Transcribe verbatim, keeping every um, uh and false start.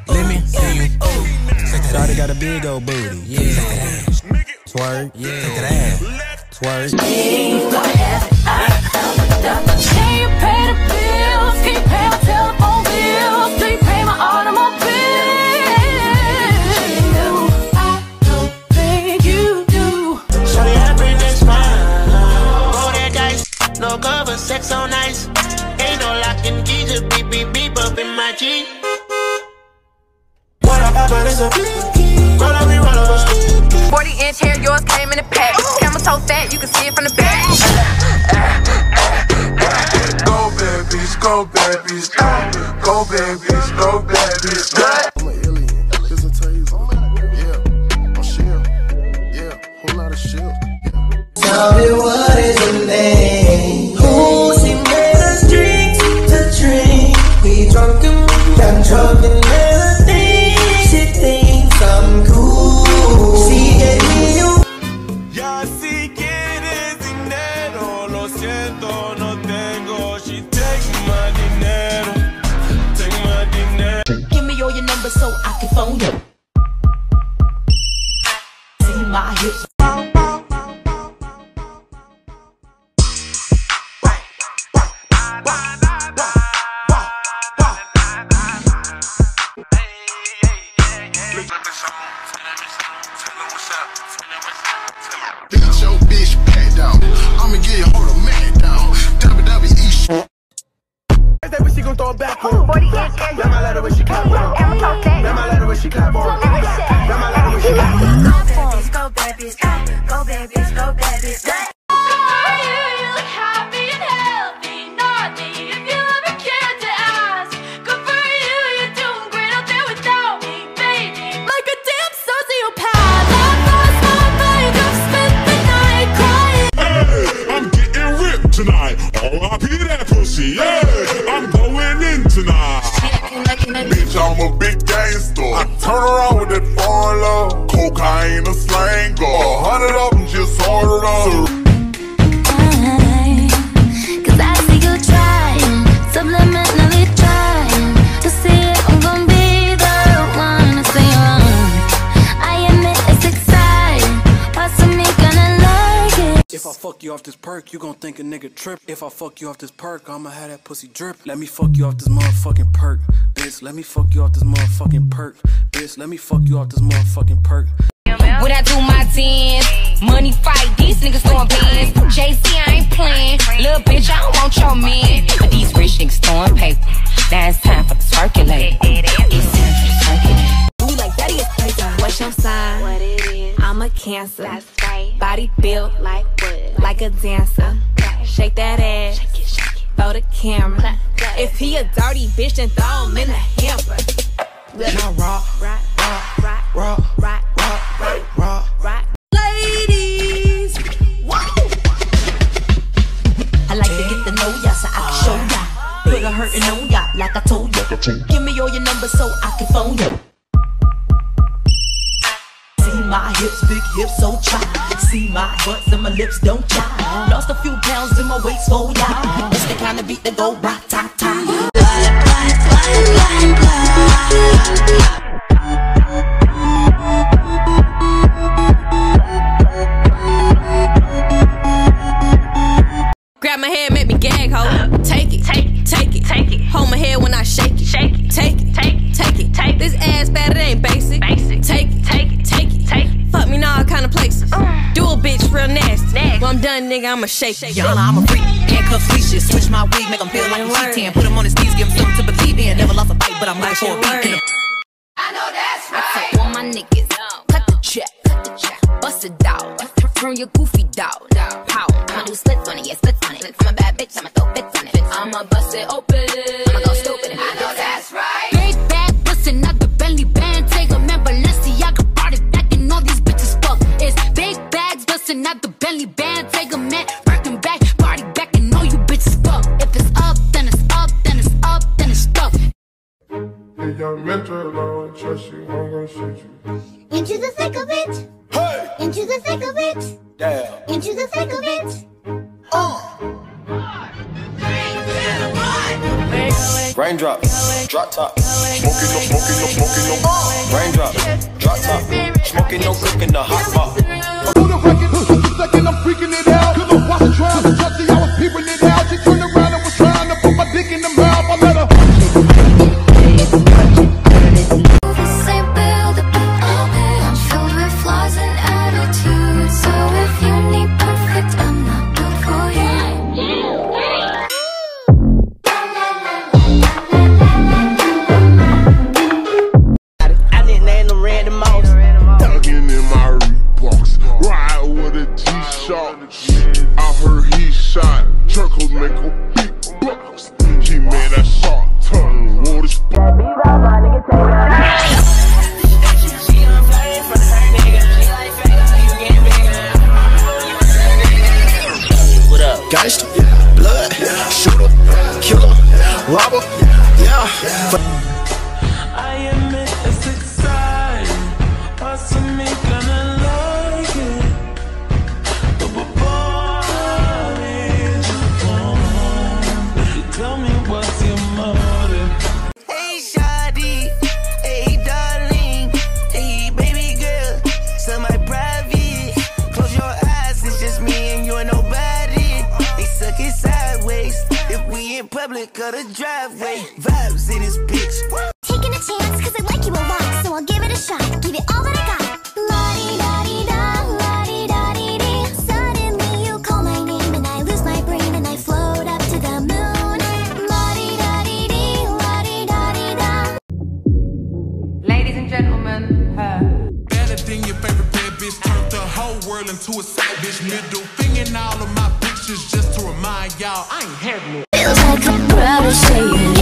Let me see you. Shawty got a big old booty. Yeah. Twerk. Yeah. Take that ass. Twerk. Can you pay the bills? Can you pay my telephone bills? Do you pay my automobile? I don't think you do. Shawty, everything's fine. Roll that dice. No cover, sex on ice. Ain't no locking keys. Just beep, beep, beep up in my G. What up, Papa? It's a roll up, we roll up. forty inch hair, yours came in a pack. Camera so fat, you can see it from the back. Go babies, go babies, go babies, go babies. I'm an alien, here's a taser. Yeah, I'm shield. Yeah, whole lot of shield. Tell me what is your name? Who she made us drinks to drink? We drunk and got drunk and melody. She thinks I'm cool. She gave me you. Ya si quieres dinero, lo siento, no tengo. She take my dinero, take my dinero. Give me all your numbers so I can phone you. See my hips. Get your bitch back down. I'ma get your whole man down. W W E shit. That when she gon' throw it back on. forty inch hair, Now my letter when she clap on. camera so fat. Now my letter when she clap on. Now my letter when she clap on. Go babies, go babies, go babies, go babies. Tonight, R I P that pussy, yeah, I'm going in tonight. Bitch, I'm a big gangster. I turn around with that foreign love. Cocaine, a slanger. A hundred of them just ordered up. Cause I see you trying, subliminally trying to see if I'm gonna be the one to say wrong. I admit it's exciting, why some me gonna like it? If I fuck you off this perk, you gon' think a nigga trip. If I fuck you off this perk, I'ma have that pussy drip. Let me fuck you off this motherfucking perk, bitch. Let me fuck you off this motherfucking perk, bitch. Let me fuck you off this motherfucking perk. When I do my tens, money fight, these niggas throwing pins. J C, I ain't playing. Little bitch, I don't want your man. But these rich niggas throwing paper. Now it's time for the circulate. It's time for the circulate. Ooh, like daddy is crazy. What's your sign? What it is, I'm a Cancer. that's right. Body built Like what? like a dancer. Shake that ass, Shake it, shake it. throw the camera. Clap, clap. If he a dirty bitch, then throw him in the hamper. Now rock, Right, rock, right, rock, right, rock, right, rock. right. Ladies, whoa. I like to get to know ya so I can show ya. Put a hurtin' on ya like I told ya. Give me all your numbers so I can phone ya. See my hips, big hips, so chop. See my butts and my lips don't chop. Lost a few pounds in my waist, oh yeah. It's the kind of beat that go rock, ta, ta. Grab my head, make me gag, ho. Take it, Take it, take it, take it. Hold my head when I shake it, Shake it, take it, take it, take it, take it. This ass fat, it ain't basic. Basic. Take it, Take it, take it, take it. Fuck me in all kind of places. Uh. Do a bitch real nasty. Nasty. When I'm done, nigga, I'ma shake it. Yana, I'm a freak. Handcuffs, leashes. Switch my wig, make him feel like a Word. G ten. Put him on his knees, give him something to believe in. Never lost a fight, but I'm looking for a beat. Word. In the I know that's right. All my niggas, cut the check, cut the check, bust it down, turn your goofy down, pow. I'ma do splits on it, yeah, splits on it. I'm a bad bitch, I'ma throw bits on it. I'ma bust it open, I'ma go stupid. I know that's right. Big bag, bustin' out the belly band, take a man, Balenciaga, brought it back, and all these bitches fuck. It's big bags, bustin' out the belly band, take a man, working back, party back, and all you bitches fuck. If it's up, then it's up, then it's up, then it's stuck. Hey, young mentor, I don't trust you, I'm gonna shoot you. Into the thick of it. Hey! Into the thick of it. Damn. Into the thick of it. Uh! Wake, wake, Raindrop, drop top, smoking no, smoking no, smoking no. Raindrop, drop top, smoking no, cooking the hot pot. On the record, just a second, I'm freaking it out. Cause I'm watching trying to touch it, I was peeping it out. She turned around and was trying to put my dick in the mouth. I let her. I heard he shot, Turkles make a big bucks. He made that shot turn, water spot. What up? Gangsta, blood, shooter, killer, robber, yeah. I admit it's exciting, awesome, me gonna like it. But before tell me what's your motive. Hey shawty, hey darling, hey baby girl, so my private. Close your eyes, it's just me and you and nobody. They suck it sideways, if we in public or the driveway. Vibes in this bitch. Taking a chance, cause I like you a lot, so I'll give it a shot. Give it all that I got. La-di-da-di-da, la-di-da-di-dee. Suddenly you call my name and I lose my brain and I float up to the moon. La-di-da-di-dee, la-di-da-di-da. Ladies and gentlemen, her. Better than your favorite bad bitch, turned the whole world into a side bitch. Middle finger in all of my pictures just to remind y'all I ain't having it. Feels like I'm proud to say it.